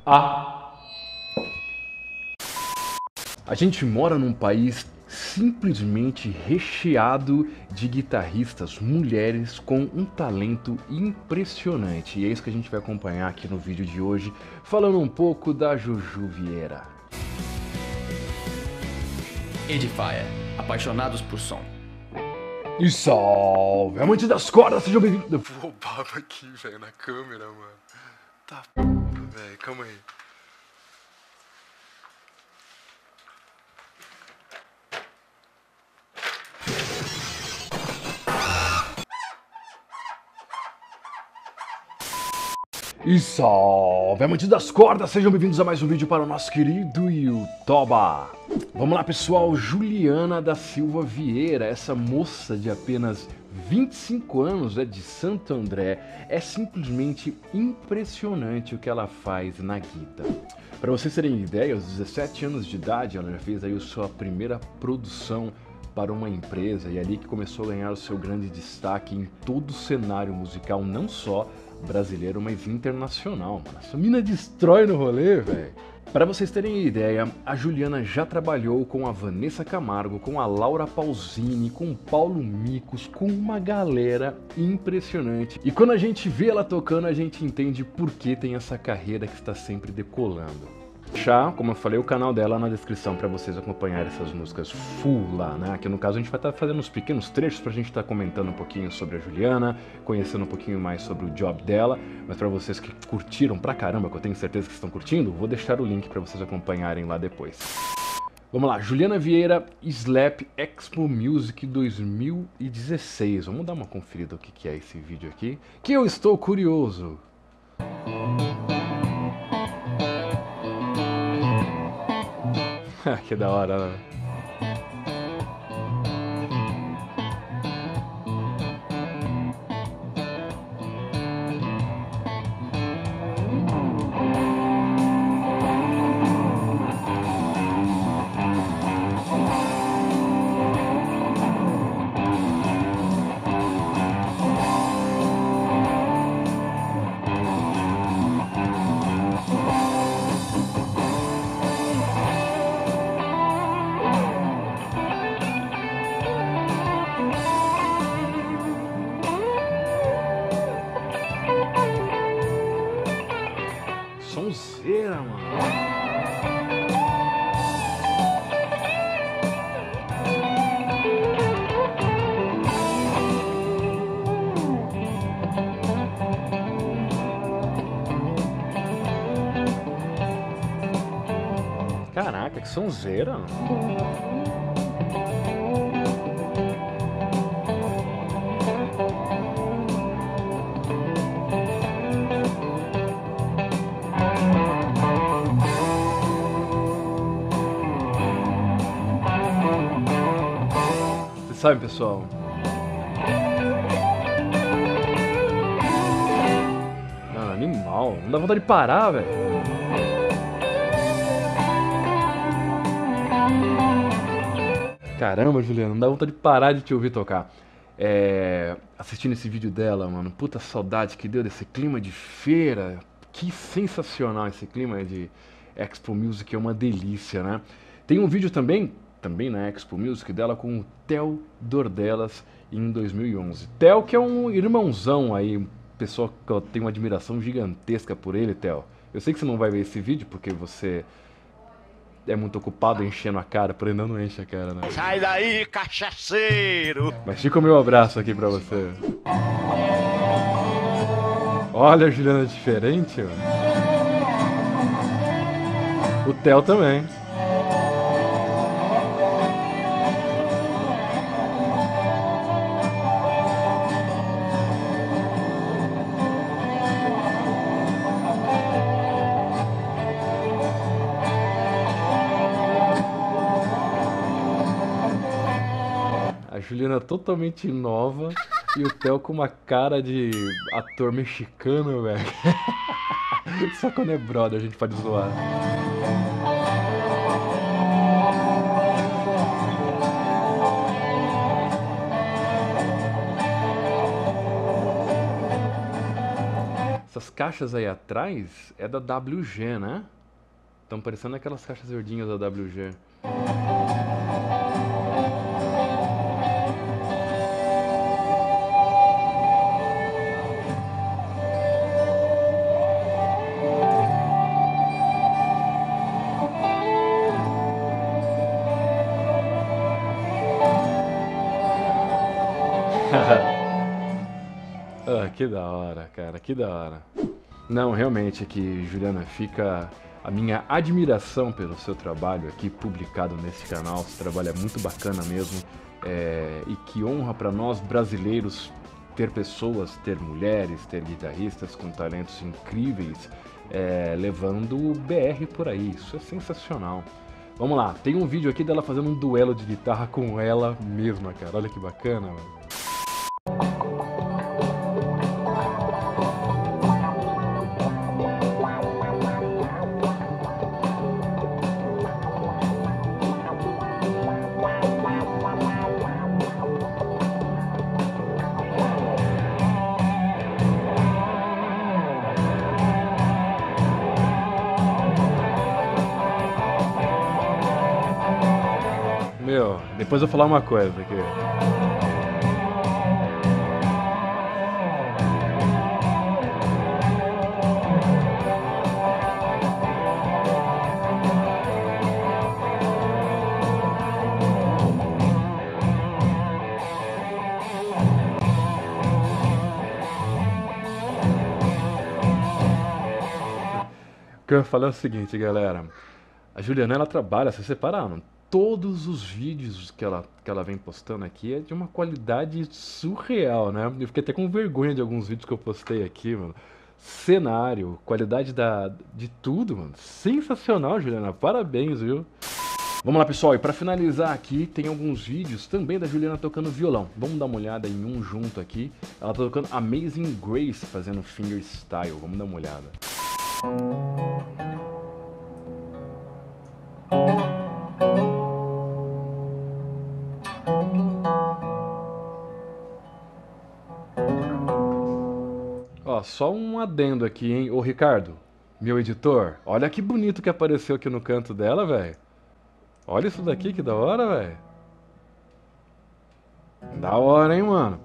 A gente mora num país simplesmente recheado de guitarristas mulheres com um talento impressionante. E é isso que a gente vai acompanhar aqui no vídeo de hoje, falando um pouco da Juju Vieira. Edifier, apaixonados por som. E salve, amante das cordas, sejam bem-vindos. Eu vou roubar aqui, velho, na câmera, mano. Tá, velho, calma aí. E salve, amantes das cordas, sejam bem-vindos a mais um vídeo para o nosso querido Youtuba. Vamos lá, pessoal, Juliana da Silva Vieira, essa moça de apenas 25 anos, de Santo André, é simplesmente impressionante o que ela faz na guitarra. Para vocês terem ideia, aos 17 anos de idade, ela já fez aí a sua primeira produção para uma empresa e é ali que começou a ganhar o seu grande destaque em todo o cenário musical, não só brasileiro, mas internacional, mano. Essa mina destrói no rolê, velho. Para vocês terem ideia, a Juliana já trabalhou com a Vanessa Camargo, com a Laura Pausini, com o Paulo Micos, com uma galera impressionante. E quando a gente vê ela tocando, a gente entende por que tem essa carreira que está sempre decolando. Já, como eu falei, o canal dela na descrição para vocês acompanharem essas músicas full lá, né? Aqui no caso a gente vai estar fazendo uns pequenos trechos pra gente estar comentando um pouquinho sobre a Juliana, conhecendo um pouquinho mais sobre o job dela, mas para vocês que curtiram pra caramba, que eu tenho certeza que estão curtindo, vou deixar o link para vocês acompanharem lá depois. Vamos lá, Juliana Vieira, Slap Expo Music 2016. Vamos dar uma conferida o que é esse vídeo aqui, que eu estou curioso. Que da hora, né? Sonzeira, mano. Caraca, que sonzeira. Sabe, pessoal? Mano, animal. Não dá vontade de parar, velho. Caramba, Juliana, não dá vontade de parar de te ouvir tocar. Assistindo esse vídeo dela, mano, puta saudade que deu desse clima de feira. Que sensacional esse clima de Expo Music, é uma delícia, né? Tem um vídeo também na Expo Music dela com o Theo Dordelas em 2011. Theo, que é um irmãozão aí, pessoa que eu tenho uma admiração gigantesca por ele, Theo. Eu sei que você não vai ver esse vídeo porque você é muito ocupado enchendo a cara, por ainda não enche a cara, né? Sai daí, cachaceiro! Mas fica o meu abraço aqui pra você. Olha a Juliana diferente, mano. O Theo também. A Juliana totalmente nova e o Theo com uma cara de ator mexicano, velho. Só quando é brother a gente pode zoar. Essas caixas aí atrás é da WG, né? Estão parecendo aquelas caixas verdinhas da WG. Ah, que da hora, cara, que da hora. Não, realmente aqui, Juliana, fica a minha admiração pelo seu trabalho aqui publicado nesse canal. Esse trabalho é muito bacana mesmo. E que honra para nós brasileiros ter pessoas, ter mulheres, ter guitarristas com talentos incríveis, levando o BR por aí. Isso é sensacional. Vamos lá, tem um vídeo aqui dela fazendo um duelo de guitarra com ela mesma, cara. Olha que bacana, mano. Meu, depois eu vou falar uma coisa aqui. O que eu ia falar é o seguinte, galera. A Juliana, ela trabalha, vocês separaram? Todos os vídeos que ela vem postando aqui é de uma qualidade surreal, né? Eu fiquei até com vergonha de alguns vídeos que eu postei aqui, mano. Cenário, qualidade de tudo, mano. Sensacional, Juliana. Parabéns, viu? Vamos lá, pessoal. E pra finalizar aqui, tem alguns vídeos também da Juliana tocando violão. Vamos dar uma olhada em um junto aqui. Ela tá tocando Amazing Grace, fazendo fingerstyle. Vamos dar uma olhada. Ó, só um adendo aqui, hein? Ô, Ricardo, meu editor, olha que bonito que apareceu aqui no canto dela, velho. Olha isso daqui, que da hora, velho. Da hora, hein, mano?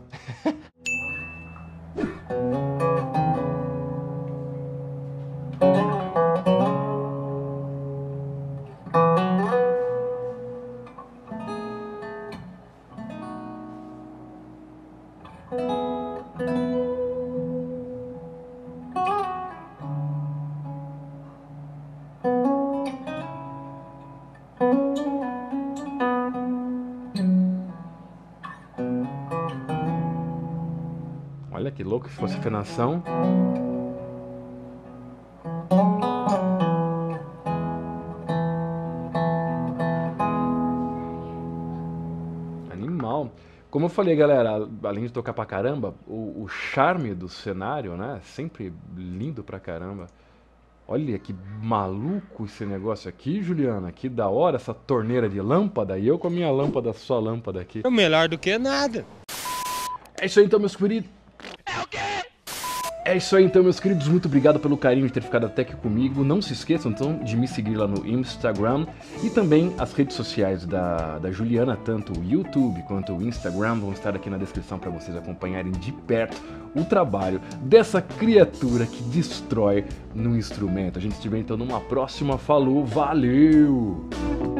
Olha que louco, se fosse afinação. Animal. Como eu falei, galera, além de tocar pra caramba, o charme do cenário, né? Sempre lindo pra caramba. Olha que maluco esse negócio aqui, Juliana. Que da hora essa torneira de lâmpada. E eu com a minha lâmpada, sua lâmpada aqui. É melhor do que nada. É isso aí então, meus queridos. É isso aí então, meus queridos, muito obrigado pelo carinho de ter ficado até aqui comigo. Não se esqueçam então de me seguir lá no Instagram e também as redes sociais da Juliana, tanto o YouTube quanto o Instagram vão estar aqui na descrição para vocês acompanharem de perto o trabalho dessa criatura que destrói no instrumento. A gente se vê então numa próxima. Falou, valeu!